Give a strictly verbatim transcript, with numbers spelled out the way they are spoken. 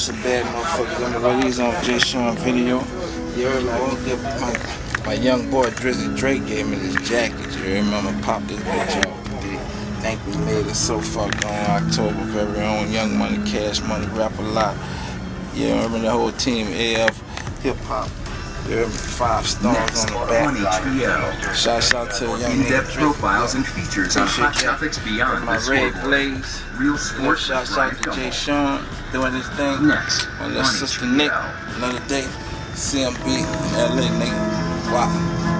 just a bad motherfucker. I'm gonna release on J Sean video. You heard me? I won't give my, my young boy Drizzy Drake gave me this jacket. You heard me? I'm gonna pop this bitch off. Think we made it so fucking on October. Very own Young Money, Cash Money, Rap a Lot. You remember the whole team, A F, Hip Hop. You heard me? Five stars Next, on the back. on H B O. Shout out to young In-depth profiles and features on hot topics beyond my the red scoreboard. blaze. Real sports. Shout out to J Sean doing his thing. Next, My on little sister H B O. Nick, another day. C M B, L A, nigga. Wow.